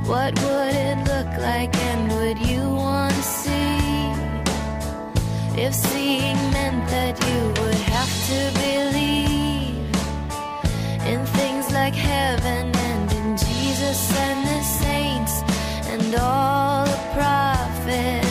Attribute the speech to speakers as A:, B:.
A: What would it look like, and would you want to see? If seeing meant that you would have to believe in things like heaven and in Jesus and the saints and all the prophets.